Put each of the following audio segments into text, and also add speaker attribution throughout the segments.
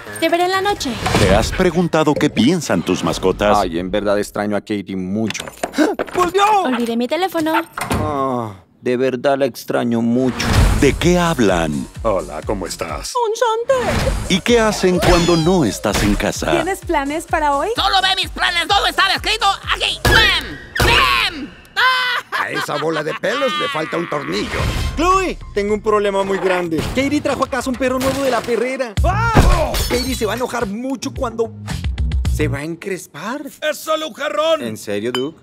Speaker 1: Te veré en la noche.
Speaker 2: ¿Te has preguntado qué piensan tus mascotas?
Speaker 3: Ay, en verdad extraño a Katie mucho. ¡Volvió!
Speaker 1: Olvidé mi teléfono.
Speaker 3: De verdad la extraño mucho.
Speaker 2: ¿De qué hablan?
Speaker 4: Hola, ¿cómo estás?
Speaker 5: ¡Un chante!
Speaker 2: ¿Y qué hacen cuando no estás en casa?
Speaker 5: ¿Tienes planes para hoy?
Speaker 6: Solo ve mis planes, todo está descrito aquí. ¡Bam! ¡Bam!
Speaker 4: A esa bola de pelos le falta un tornillo.
Speaker 3: Chloe, tengo un problema muy grande. Katie trajo a casa un perro nuevo de la perrera. Katie se va a enojar mucho cuando se va a encrespar.
Speaker 7: ¡Es solo un jarrón!
Speaker 3: ¿En serio, Duke?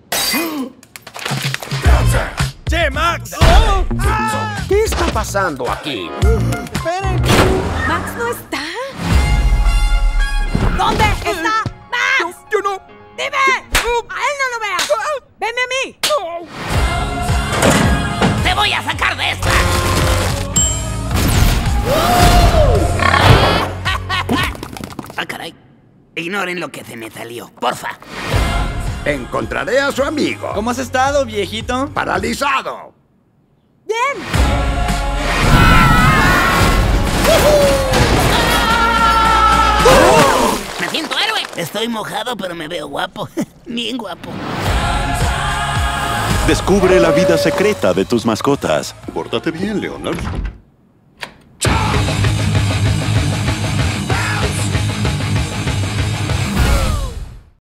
Speaker 7: ¡Che, Max!
Speaker 4: ¿Qué está pasando aquí?
Speaker 3: ¡Esperen!
Speaker 5: ¿Max no está? ¿Dónde está Max?
Speaker 3: Yo no.
Speaker 5: ¡Dime! ¡A él no lo veas! ¡Venme a mí!
Speaker 6: ¡Te voy a sacar de esta! ¡Ah, caray! Ignoren lo que se me salió, porfa.
Speaker 4: Encontraré a su amigo.
Speaker 3: ¿Cómo has estado, viejito?
Speaker 4: ¡Paralizado!
Speaker 5: ¡Bien!
Speaker 6: Me siento héroe. Estoy mojado, pero me veo guapo. Bien guapo.
Speaker 2: Descubre la vida secreta de tus mascotas.
Speaker 4: Pórtate bien, Leonard.